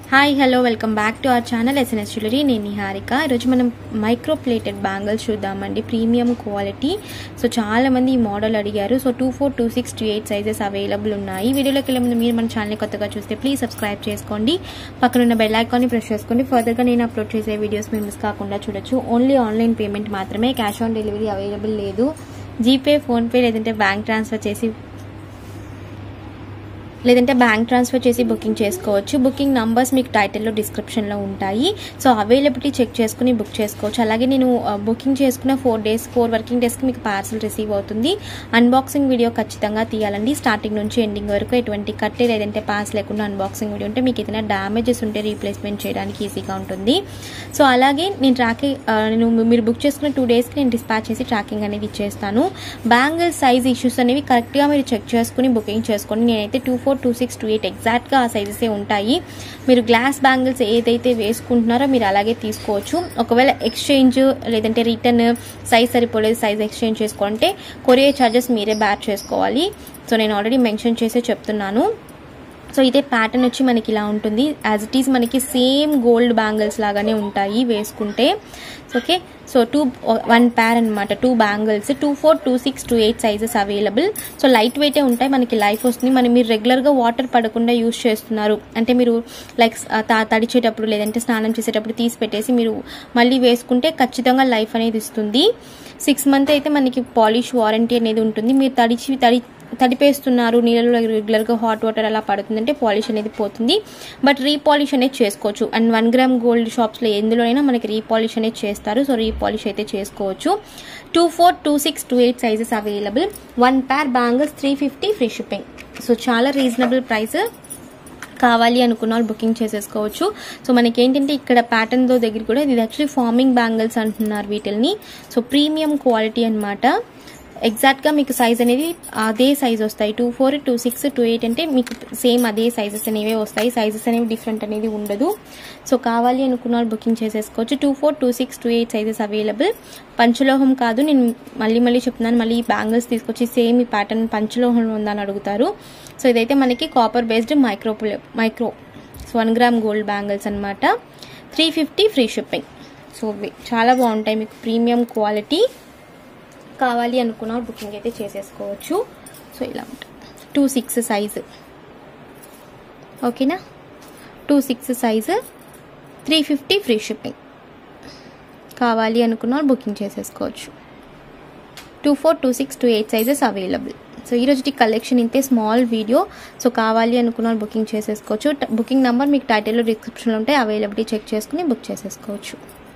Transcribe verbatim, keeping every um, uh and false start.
Hi hello welcome back to our channel SNS jewellery. నేను నిహారిక. ఈరోజు మనం మైక్రో ప్లేటెడ్ బ్యాంగిల్స్ చూద్దామండి, ప్రీమియం క్వాలిటీ. సో చాలా మంది ఈ మోడల్ అడిగారు. So two four two six two eight sizes available ఉన్నాయి. వీడియోలోకి వెళ్ళే ముందు మీరు మన ఛానల్ కొత్తగా చూస్తే ప్లీజ్ సబ్స్క్రైబ్ చేసుకోండి, పక్కన ఉన్న బెల్ ఐకాన్ని ప్రెస్ చేసుకోండి. ఫర్దర్గా నేను అప్లోడ్ చేసే వీడియోస్ మీరు మిస్ కాకుండా చూడొచ్చు. ఓన్లీ ఆన్లైన్ పేమెంట్ మాత్రమే, క్యాష్ ఆన్ డెలివరీ అవైలబుల్ లేదు. జీపే, ఫోన్పే లేదంటే బ్యాంక్ ట్రాన్స్ఫర్ చేసి లేదంటే బ్యాంక్ ట్రాన్స్ఫర్ చేసి బుకింగ్ చేసుకోవచ్చు. బుకింగ్ నంబర్స్ మీకు టైటిల్లో డిస్క్రిప్షన్లో ఉంటాయి. సో అవైలబిలిటీ చెక్ చేసుకుని బుక్ చేసుకోవచ్చు. అలాగే నేను బుకింగ్ చేసుకున్న ఫోర్ డేస్ ఫోర్ వర్కింగ్ డేస్కి మీకు పార్సల్ రిసీవ్ అవుతుంది. అన్బాక్సింగ్ వీడియో ఖచ్చితంగా తీయాలండి, స్టార్టింగ్ నుంచి ఎండింగ్ వరకు. ఎటువంటి కట్టే లేదంటే పాస్ లేకుండా అన్బాక్సింగ్ వీడియో ఉంటే మీకు ఏదైనా డ్యామేజెస్ ఉంటే రీప్లేస్మెంట్ చేయడానికి ఈజీగా ఉంటుంది. సో అలాగే నేను ట్రాకింగ్ నేను మీరు బుక్ చేసుకున్న టూ డేస్కి నేను డిస్పాచ్ చేసి ట్రాకింగ్ అనేది ఇచ్చేస్తాను. బ్యాంగిల్ సైజ్ ఇష్యూస్ అనేవి కరెక్ట్గా మీరు చెక్ చేసుకుని బుకింగ్ చేసుకోండి. నేనైతే two four two six two eight ఎగ్జాక్ట్గా ఆ సైజెసే ఉంటాయి. మీరు గ్లాస్ బ్యాంగిల్స్ ఏదైతే వేసుకుంటున్నారో మీరు అలాగే తీసుకోవచ్చు. ఒకవేళ ఎక్స్చేంజ్ లేదంటే రిటర్న్ సైజ్ సరిపోలేదు, సైజ్ ఎక్స్చేంజ్ చేసుకోవాలంటే కొరియర్ ఛార్జెస్ మీరే బ్యార్ చేసుకోవాలి. సో నేను ఆల్రెడీ మెన్షన్ చేసే చెప్తున్నాను. సో ఇదే ప్యాటర్న్ వచ్చి మనకి ఇలా ఉంటుంది. యాజ్ ఇట్ ఈస్ మనకి సేమ్ గోల్డ్ బ్యాంగిల్స్ లాగానే ఉంటాయి వేసుకుంటే. Okay, so two one pair అనమాట, two bangles. Two four two six two eight sizes available. So light వెయిటే ఉంటాయి, మనకి లైఫ్ వస్తుంది. మనం మీరు రెగ్యులర్గా వాటర్ పడకుండా యూజ్ చేస్తున్నారు అంటే మీరు లైక్ తడిచేటప్పుడు లేదంటే స్నానం చేసేటప్పుడు తీసి పెట్టేసి మీరు మళ్ళీ వేసుకుంటే ఖచ్చితంగా లైఫ్ అనేది ఇస్తుంది. సిక్స్ మంత్ అయితే మనకి పాలిష్ వారంటీ అనేది ఉంటుంది. మీరు తడిచి తడి తడిపేస్తున్నారు నీళ్ళలో రెగ్యులర్గా హాట్ వాటర్ అలా పడుతుందంటే పాలిష్ అనేది పోతుంది. బట్ రీపాలిష్ అనేది చేసుకోవచ్చు. అండ్ వన్ గ్రామ్ గోల్డ్ షాప్స్లో ఎందులోనైనా మనకి రీపాలిష్ అనేది చేస్తారు. సో రీపాలిష్ అయితే చేసుకోవచ్చు. Two four two six two eight sizes available. One pair bangles three fifty free shipping. So చాలా రీజనబుల్ ప్రైస్. కావాలి అనుకున్న వాళ్ళు బుకింగ్ చేసేసుకోవచ్చు. సో మనకి ఏంటంటే ఇక్కడ ప్యాటర్న్లో దగ్గర కూడా ఇది యాక్చువల్లీ ఫార్మింగ్ బ్యాంగిల్స్ అంటున్నారు వీటిల్ని. సో ప్రీమియం క్వాలిటీ అనమాట. ఎగ్జాక్ట్గా మీకు సైజ్ అనేది అదే సైజ్ వస్తాయి. Two four two six two eight అంటే మీకు సేమ్ అదే సైజెస్ అనేవి వస్తాయి. సైజెస్ అనేవి డిఫరెంట్ అనేది ఉండదు. సో కావాలి అనుకున్న వాళ్ళు బుకింగ్ చేసేసుకోవచ్చు. Two four two six two eight sizes available. పంచలోహం కాదు, నేను మళ్ళీ మళ్ళీ చెప్తున్నాను. మళ్ళీ ఈ బ్యాంగిల్స్ తీసుకొచ్చి సేమ్ ఈ ప్యాటర్న్ పంచలోహం ఉందని అడుగుతారు. సో ఇదైతే మనకి copper based micro micro so one gram gold bangles అనమాట. Three fifty free shipping. So చాలా బాగుంటాయి, మీకు ప్రీమియం క్వాలిటీ. కావాలి అనుకున్న బుకింగ్ అయితే చేసేసుకోవచ్చు. సో ఇలా ఉంటుంది. టూ సిక్స్ సైజు, ఓకేనా? Two six size, three fifty free shipping. కావాలి అనుకున్న బుకింగ్ చేసేసుకోవచ్చు. Two four two six two eight sizes available. So ఈరోజు కలెక్షన్ ఇంతే, స్మాల్ వీడియో. సో కావాలి అనుకున్న బుకింగ్ చేసేసుకోవచ్చు. బుకింగ్ నెంబర్ మీకు టైటిల్లో డిస్క్రిప్షన్లో ఉంటే అవైలబిలిటీ చెక్ చేసుకుని బుక్ చేసేసుకోవచ్చు.